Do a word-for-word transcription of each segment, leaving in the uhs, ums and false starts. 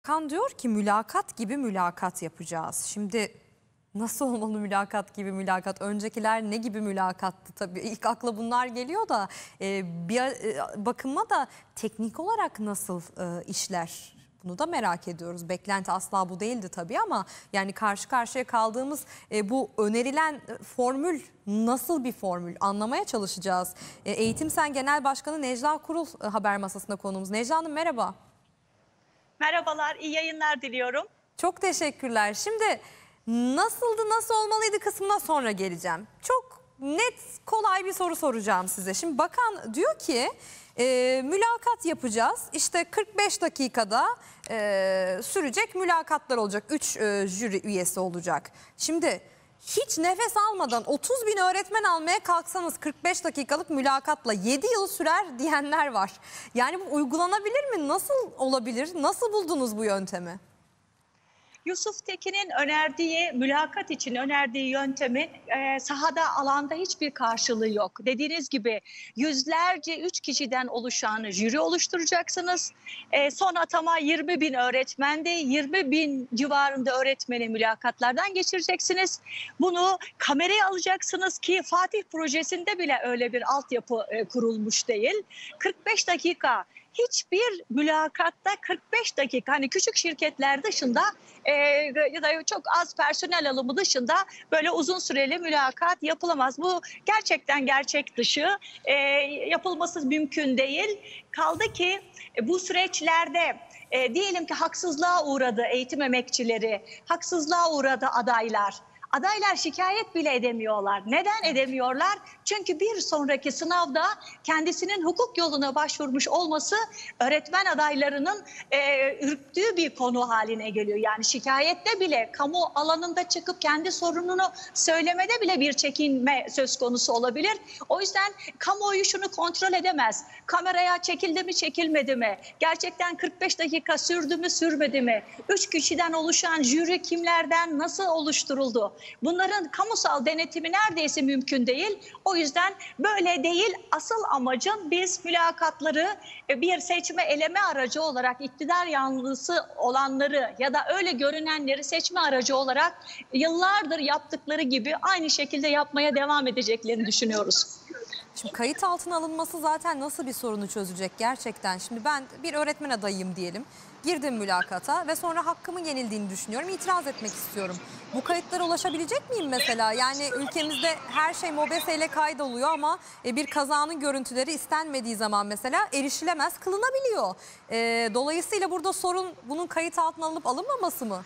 Kan diyor ki mülakat gibi mülakat yapacağız. Şimdi nasıl olmalı mülakat gibi mülakat? Öncekiler ne gibi mülakattı tabii. İlk akla bunlar geliyor da e, bir e, bakıma da teknik olarak nasıl e, işler? Bunu da merak ediyoruz. Beklenti asla bu değildi tabii ama yani karşı karşıya kaldığımız e, bu önerilen formül nasıl bir formül anlamaya çalışacağız. E, Eğitim Sen Genel Başkanı Necla Kurul e, haber masasında konuğumuz. Necla Hanım merhaba. Merhabalar, iyi yayınlar diliyorum. Çok teşekkürler. Şimdi nasıldı, nasıl olmalıydı kısmına sonra geleceğim. Çok net, kolay bir soru soracağım size. Şimdi bakan diyor ki e, mülakat yapacağız. İşte kırk beş dakikada e, sürecek mülakatlar olacak. üç e, jüri üyesi olacak. Şimdi hiç nefes almadan otuz bin öğretmen almaya kalksanız kırk beş dakikalık mülakatla yedi yıl sürer diyenler var. Yani bu uygulanabilir mi? Nasıl olabilir? Nasıl buldunuz bu yöntemi? Yusuf Tekin'in önerdiği, mülakat için önerdiği yöntemin e, sahada, alanda hiçbir karşılığı yok. Dediğiniz gibi yüzlerce üç kişiden oluşan jüri oluşturacaksınız. E, son atama yirmi bin öğretmende, yirmi bin civarında öğretmeni mülakatlardan geçireceksiniz. Bunu kameraya alacaksınız ki Fatih projesinde bile öyle bir altyapı e, kurulmuş değil. kırk beş dakika. Hiçbir mülakatta kırk beş dakika, hani küçük şirketler dışında e, ya da çok az personel alımı dışında böyle uzun süreli mülakat yapılamaz. Bu gerçekten gerçek dışı, e, yapılması mümkün değil. Kaldı ki e, bu süreçlerde e, diyelim ki haksızlığa uğradı eğitim emekçileri, haksızlığa uğradı adaylar. Adaylar şikayet bile edemiyorlar. Neden edemiyorlar? Çünkü bir sonraki sınavda kendisinin hukuk yoluna başvurmuş olması öğretmen adaylarının e, ürktüğü bir konu haline geliyor. Yani şikayette bile, kamu alanında çıkıp kendi sorununu söylemede bile bir çekinme söz konusu olabilir. O yüzden kamuoyu şunu kontrol edemez. Kameraya çekildi mi, çekilmedi mi? Gerçekten kırk beş dakika sürdü mü, sürmedi mi? Üç kişiden oluşan jüri kimlerden nasıl oluşturuldu? Bunların kamusal denetimi neredeyse mümkün değil. O yüzden böyle değil. Asıl amacım biz mülakatları bir seçme eleme aracı olarak iktidar yanlısı olanları ya da öyle görünenleri seçme aracı olarak yıllardır yaptıkları gibi aynı şekilde yapmaya devam edeceklerini düşünüyoruz. Şimdi kayıt altına alınması zaten nasıl bir sorunu çözecek gerçekten? Şimdi ben bir öğretmen adayım diyelim. Girdim mülakata ve sonra hakkımın yenildiğini düşünüyorum. İtiraz etmek istiyorum. Bu kayıtlara ulaşabilecek miyim mesela? Yani ülkemizde her şey MOBESE ile kaydoluyor ama bir kazanın görüntüleri istenmediği zaman mesela erişilemez, kılınabiliyor. Dolayısıyla burada sorun bunun kayıt altına alınıp alınmaması mı?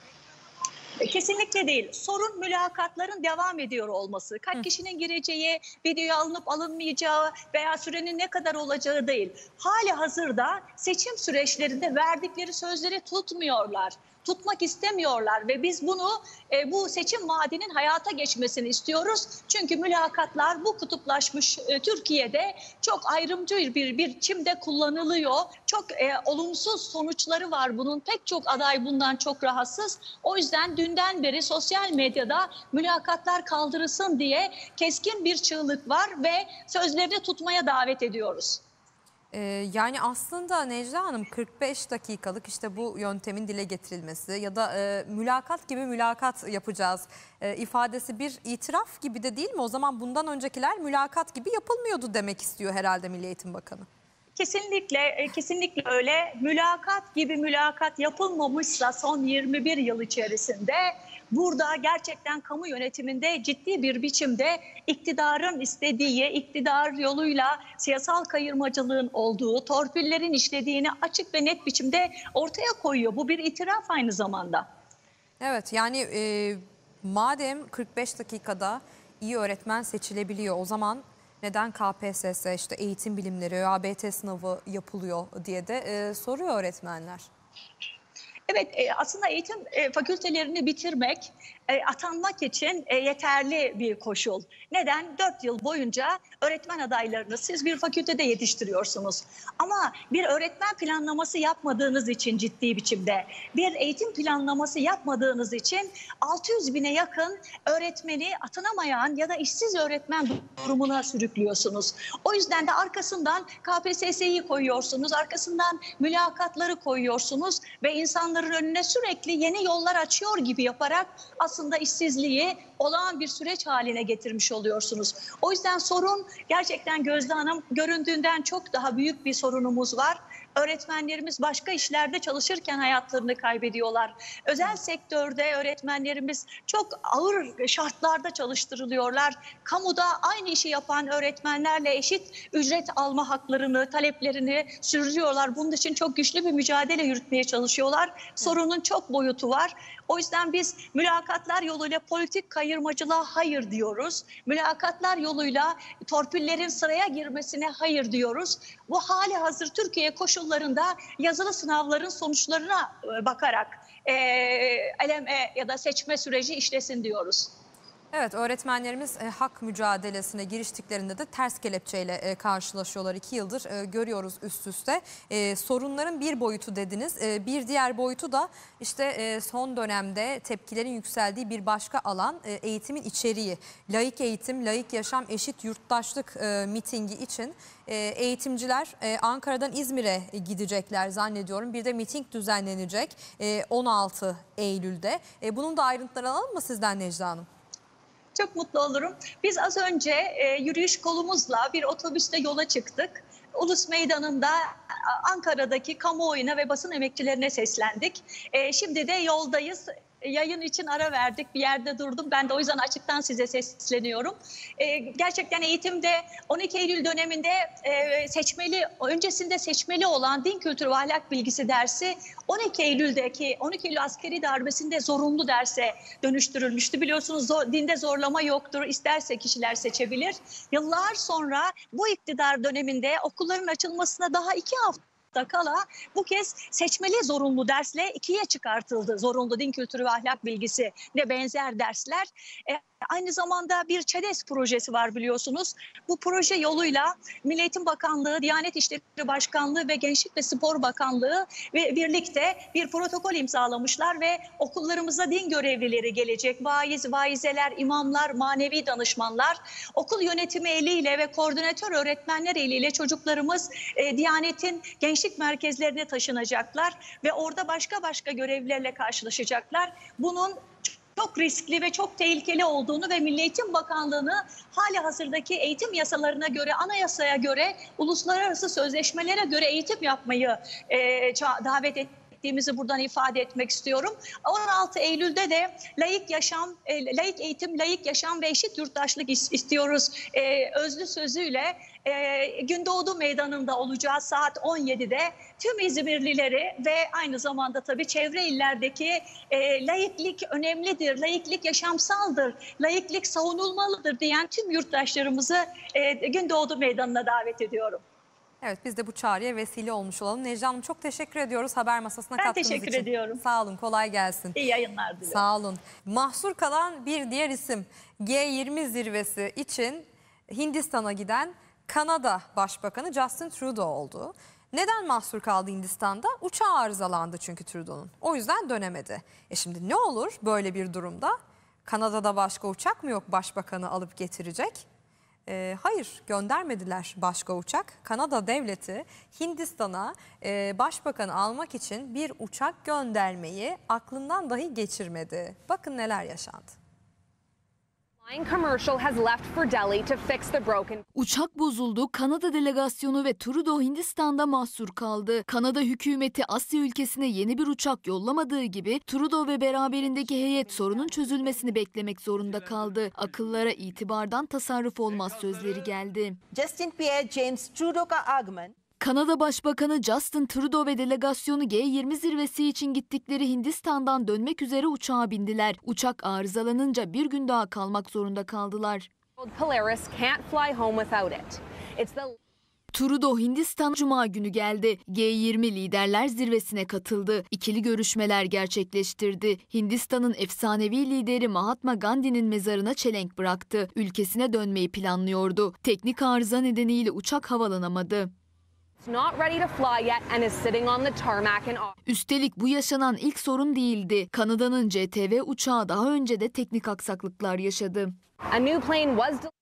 Kesinlikle değil. Sorun mülakatların devam ediyor olması. Kaç Hı. kişinin gireceği, videoya alınıp alınmayacağı veya sürenin ne kadar olacağı değil. Hali hazırda seçim süreçlerinde verdikleri sözleri tutmuyorlar. Tutmak istemiyorlar ve biz bunu e, bu seçim vaadinin hayata geçmesini istiyoruz. Çünkü mülakatlar bu kutuplaşmış e, Türkiye'de çok ayrımcı bir biçimde kullanılıyor. Çok e, olumsuz sonuçları var bunun. Pek çok aday bundan çok rahatsız. O yüzden dünden beri sosyal medyada mülakatlar kaldırılsın diye keskin bir çığlık var ve sözlerini tutmaya davet ediyoruz. Ee, yani aslında Necla Hanım kırk beş dakikalık işte bu yöntemin dile getirilmesi ya da e, mülakat gibi mülakat yapacağız e, ifadesi bir itiraf gibi de değil mi? O zaman bundan öncekiler mülakat gibi yapılmıyordu demek istiyor herhalde Milli Eğitim Bakanı. Kesinlikle, kesinlikle öyle. Mülakat gibi mülakat yapılmamışsa son yirmi bir yıl içerisinde burada gerçekten kamu yönetiminde ciddi bir biçimde iktidarın istediği, iktidar yoluyla siyasal kayırmacılığın olduğu, torpillerin işlediğini açık ve net biçimde ortaya koyuyor. Bu bir itiraf aynı zamanda. Evet, yani e, madem kırk beş dakikada iyi öğretmen seçilebiliyor, o zaman neden K P S S, işte eğitim bilimleri, ÖABT sınavı yapılıyor diye de e, soruyor öğretmenler. Evet, e, aslında eğitim e, fakültelerini bitirmek, e, atanmak için e, yeterli bir koşul. Neden? Dört yıl boyunca öğretmen adaylarını siz bir fakültede yetiştiriyorsunuz. Ama bir öğretmen planlaması yapmadığınız için ciddi biçimde, bir eğitim planlaması yapmadığınız için altı yüz bine yakın öğretmeni atanamayan ya da işsiz öğretmen durumuna sürüklüyorsunuz. O yüzden de arkasından K P S S'yi koyuyorsunuz, arkasından mülakatları koyuyorsunuz ve insanların önüne sürekli yeni yollar açıyor gibi yaparak aslında işsizliği olağan bir süreç haline getirmiş oluyorsunuz. O yüzden sorun gerçekten Gözde Hanım, göründüğünden çok daha büyük bir sorunumuz var. Öğretmenlerimiz başka işlerde çalışırken hayatlarını kaybediyorlar. Özel sektörde öğretmenlerimiz çok ağır şartlarda çalıştırılıyorlar. Kamuda aynı işi yapan öğretmenlerle eşit ücret alma haklarını, taleplerini sürdürüyorlar. Bunun için çok güçlü bir mücadele yürütmeye çalışıyorlar. Sorunun çok boyutu var. O yüzden biz mülakatlar yoluyla politik kayırmacılığa hayır diyoruz. Mülakatlar yoluyla torpillerin sıraya girmesine hayır diyoruz. Bu hali hazır Türkiye koşullarında yazılı sınavların sonuçlarına bakarak e, eleme ya da seçme süreci işlesin diyoruz. Evet, öğretmenlerimiz e, hak mücadelesine giriştiklerinde de ters kelepçeyle e, karşılaşıyorlar. İki yıldır e, görüyoruz üst üste. E, sorunların bir boyutu dediniz. E, bir diğer boyutu da işte e, son dönemde tepkilerin yükseldiği bir başka alan e, eğitimin içeriği. Laik eğitim, laik yaşam, eşit yurttaşlık e, mitingi için e, eğitimciler e, Ankara'dan İzmir'e gidecekler zannediyorum. Bir de miting düzenlenecek e, on altı Eylül'de. E, bunun da ayrıntılarını alalım mı sizden Necla Hanım? Çok mutlu olurum. Biz az önce e, yürüyüş kolumuzla bir otobüste yola çıktık. Ulus Meydanı'nda Ankara'daki kamuoyuna ve basın emekçilerine seslendik. E, şimdi de yoldayız. Yayın için ara verdik, bir yerde durdum. Ben de o yüzden açıktan size sesleniyorum. Ee, gerçekten eğitimde on iki Eylül döneminde e, seçmeli, öncesinde seçmeli olan din kültürü ve ahlak bilgisi dersi on iki Eylül'deki on iki Eylül askeri darbesinde zorunlu derse dönüştürülmüştü. Biliyorsunuz zor, dinde zorlama yoktur, isterse kişiler seçebilir. Yıllar sonra bu iktidar döneminde okulların açılmasına daha iki hafta kala bu kez seçmeli zorunlu dersle ikiye çıkartıldı. Zorunlu din kültürü ve ahlak bilgisi ve benzer dersler. E, aynı zamanda bir ÇEDES projesi var biliyorsunuz. Bu proje yoluyla Milli Eğitim Bakanlığı, Diyanet İşleri Başkanlığı ve Gençlik ve Spor Bakanlığı ve birlikte bir protokol imzalamışlar ve okullarımıza din görevlileri gelecek. Vaiz, vaizeler, imamlar, manevi danışmanlar, okul yönetimi eliyle ve koordinatör öğretmenler eliyle çocuklarımız e, Diyanet'in gençlik merkezlerine taşınacaklar ve orada başka başka görevlilerle karşılaşacaklar. Bunun çok riskli ve çok tehlikeli olduğunu ve Milli Eğitim Bakanlığı'nı hali hazırdaki eğitim yasalarına göre, anayasaya göre, uluslararası sözleşmelere göre eğitim yapmayı e, davet ettiğimizi buradan ifade etmek istiyorum. on altı Eylül'de de laik yaşam, e, laik eğitim, laik yaşam ve eşit yurttaşlık istiyoruz e, özlü sözüyle e, Gündoğdu Meydanı'nda olacağı saat on yedide tüm İzmirlileri ve aynı zamanda tabii çevre illerdeki e, laiklik önemlidir, laiklik yaşamsaldır, laiklik savunulmalıdır diyen tüm yurttaşlarımızı e, Gündoğdu Meydanı'na davet ediyorum. Evet, biz de bu çağrıya vesile olmuş olalım. Necla Hanım çok teşekkür ediyoruz haber masasına Ben katkınız için. teşekkür ediyorum. Sağ olun, kolay gelsin. İyi yayınlar diliyorum. Sağ olun. Mahsur kalan bir diğer isim G yirmi zirvesi için Hindistan'a giden Kanada Başbakanı Justin Trudeau oldu. Neden mahsur kaldı Hindistan'da? Uçağı arızalandı çünkü Trudeau'nun. O yüzden dönemedi. E şimdi ne olur böyle bir durumda? Kanada'da başka uçak mı yok başbakanı alıp getirecek? E, hayır, göndermediler başka uçak. Kanada devleti Hindistan'a e, başbakanı almak için bir uçak göndermeyi aklından dahi geçirmedi. Bakın neler yaşandı. Uçak bozuldu, Kanada delegasyonu ve Trudeau Hindistan'da mahsur kaldı. Kanada hükümeti Asya ülkesine yeni bir uçak yollamadığı gibi Trudeau ve beraberindeki heyet sorunun çözülmesini beklemek zorunda kaldı. Akıllara itibardan tasarruf olmaz sözleri geldi. Justin Pierre James Trudeau का आगमन Kanada Başbakanı Justin Trudeau ve delegasyonu G yirmi zirvesi için gittikleri Hindistan'dan dönmek üzere uçağa bindiler. Uçak arızalanınca bir gün daha kalmak zorunda kaldılar. Polaris can't fly home without it. It's the Trudeau Hindistan Cuma günü geldi. G yirmi liderler zirvesine katıldı. İkili görüşmeler gerçekleştirdi. Hindistan'ın efsanevi lideri Mahatma Gandhi'nin mezarına çelenk bıraktı. Ülkesine dönmeyi planlıyordu. Teknik arıza nedeniyle uçak havalanamadı. Üstelik bu yaşanan ilk sorun değildi. Kanada'nın C T V uçağı daha önce de teknik aksaklıklar yaşadı. A new plane was